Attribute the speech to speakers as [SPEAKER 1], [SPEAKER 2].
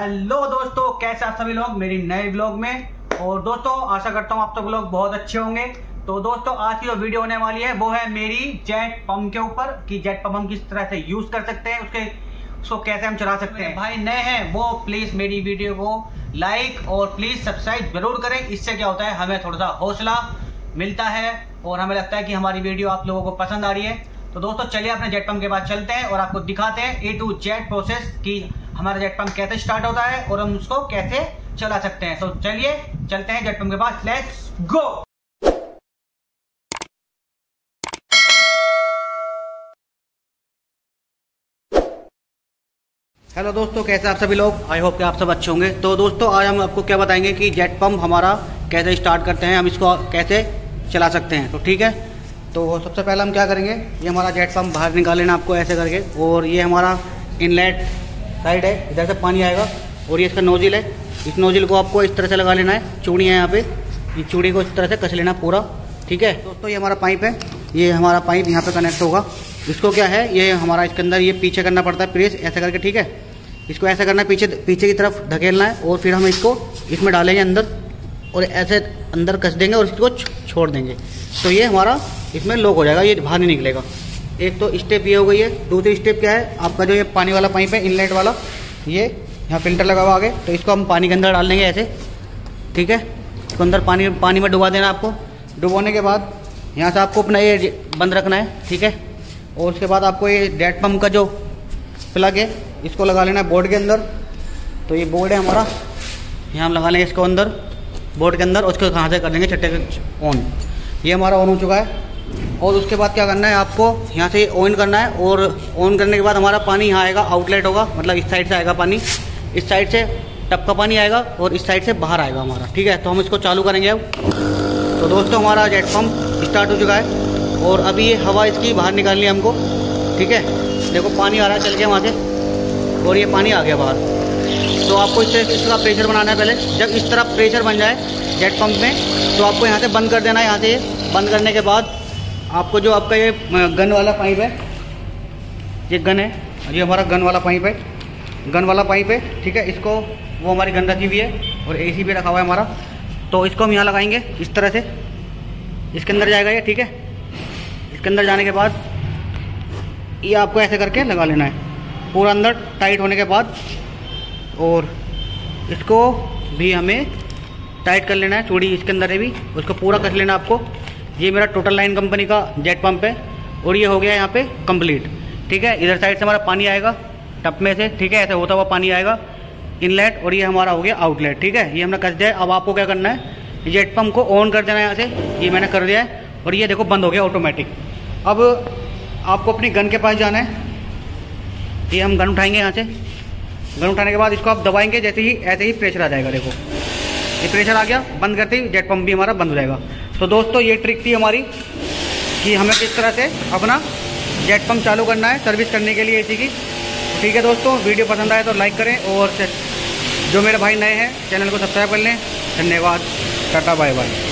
[SPEAKER 1] Hello दोस्तों, कैसे आप सभी लोग मेरी नए ब्लॉग में। और दोस्तों आशा करता हूँ आप सब लोग बहुत अच्छे होंगे। तो दोस्तों आज की जो वीडियो होने वाली है वो है मेरी जेट पंप के ऊपर कि जेट पंप हम किस तरह से यूज कर सकते हैं, उसको कैसे हम चला सकते हैं। भाई नए हैं वो प्लीज मेरी वीडियो को लाइक और प्लीज सब्सक्राइब जरूर करें। इससे क्या होता है, हमें थोड़ा सा हौसला मिलता है और हमें लगता है कि हमारी वीडियो आप लोगों को पसंद आ रही है। तो दोस्तों चलिए अपने जेट पंप के पास चलते हैं और आपको दिखाते हैं A to Z प्रोसेस की हमारा जेट पंप कैसे स्टार्ट होता है और हम उसको कैसे चला सकते हैं। तो चलिए चलते हैं जेट पंप के पास, लेट्स गो। हेलो दोस्तों, कैसे आप सभी लोग, आई होप कि आप सब अच्छे होंगे। तो दोस्तों आज हम आपको क्या बताएंगे कि जेट पंप हमारा कैसे स्टार्ट करते हैं, हम इसको कैसे चला सकते हैं। तो ठीक है, तो सबसे पहले हम क्या करेंगे, ये हमारा जेट पंप बाहर निकाल लेना आपको ऐसे करके। और ये हमारा इनलेट साइड है, इधर से पानी आएगा और ये इसका नोजिल है। इस नोजिल को आपको इस तरह से लगा लेना है, चूड़ी है यहाँ पे, ये चूड़ी को इस तरह से कस लेना पूरा। ठीक है दोस्तों, ये हमारा पाइप है, ये हमारा पाइप यहाँ पे कनेक्ट होगा। इसको क्या है, ये हमारा इसके अंदर ये पीछे करना पड़ता है प्रेस ऐसे करके। ठीक है, इसको ऐसा करना है, पीछे की तरफ धकेलना है और फिर हम इसको इसमें डालेंगे अंदर और ऐसे अंदर कस देंगे और इसको छोड़ देंगे। तो ये हमारा इसमें लॉक हो जाएगा, ये बाहर नहीं निकलेगा। एक तो स्टेप ये हो गई है। दूसरी स्टेप क्या है, आपका जो ये पानी वाला पाइप है इनलेट वाला, ये यहाँ फिल्टर लगा हुआ आगे, तो इसको हम पानी के अंदर डाल देंगे ऐसे। ठीक है, इसको अंदर पानी में डुबा देना आपको। डुबाने के बाद यहाँ से आपको अपना ये बंद रखना है। ठीक है, और उसके बाद आपको ये जेट पंप का जो प्लग है इसको लगा लेना है बोर्ड के अंदर। तो ये बोर्ड है हमारा, यहाँ हम लगा लेंगे इसको अंदर बोर्ड के अंदर, उसको कहाँ से कर देंगे छट्टे ऑन। ये हमारा ऑन हो चुका है। और उसके बाद क्या करना है, आपको यहाँ से ऑन करना है और ऑन करने के बाद हमारा पानी यहाँ आएगा, आउटलेट होगा, मतलब इस साइड से आएगा पानी, इस साइड से टप का पानी आएगा और इस साइड से बाहर आएगा हमारा। ठीक है, तो हम इसको चालू करेंगे अब। तो दोस्तों हमारा जेट पंप स्टार्ट हो चुका है और अभी ये हवा इसकी बाहर निकालनी है हमको। ठीक है, देखो पानी आ रहा है चल के वहाँ से और ये पानी आ गया बाहर। तो आपको इसका प्रेशर बनाना है पहले। जब इस तरह प्रेशर बन जाए जेट पंप में तो आपको यहाँ से बंद कर देना है। यहाँ से बंद करने के बाद आपको जो आपका ये गन वाला पाइप है, ये गन है, ये हमारा गन वाला पाइप है, गन वाला पाइप है। ठीक है, इसको वो हमारी गन रखी हुई है और AC भी रखा हुआ है हमारा। तो इसको हम यहाँ लगाएंगे इस तरह से, इसके अंदर जाएगा ये। ठीक है, इसके अंदर जाने के बाद ये आपको ऐसे करके लगा लेना है पूरा अंदर टाइट होने के बाद। और इसको भी हमें टाइट कर लेना है, चूड़ी इसके अंदर है भी, उसको पूरा कस लेना आपको। ये मेरा टोटल लाइन कंपनी का जेट पंप है और ये हो गया यहाँ पे कंप्लीट। ठीक है, इधर साइड से हमारा पानी आएगा टप में से। ठीक है, ऐसे होता हुआ पानी आएगा इनलेट और ये हमारा हो गया आउटलेट। ठीक है, ये हमने कस दिया है। अब आपको क्या करना है, जेट पंप को ऑन कर देना है यहाँ से, ये मैंने कर दिया है और ये देखो बंद हो गया ऑटोमेटिक। अब आपको अपनी गन के पास जाना है, ये हम गन उठाएंगे यहाँ से। गन उठाने के बाद इसको आप दबाएंगे, जैसे ही ऐसे ही प्रेशर आ जाएगा। देखो ये प्रेशर आ गया, बंद करते ही जेट पंप भी हमारा बंद हो जाएगा। तो दोस्तों ये ट्रिक थी हमारी कि हमें किस तरह से अपना जेट पंप चालू करना है सर्विस करने के लिए AC की। ठीक है दोस्तों, वीडियो पसंद आए तो लाइक करें और जो मेरे भाई नए हैं चैनल को सब्सक्राइब कर लें। धन्यवाद, टाटा बाय बाय।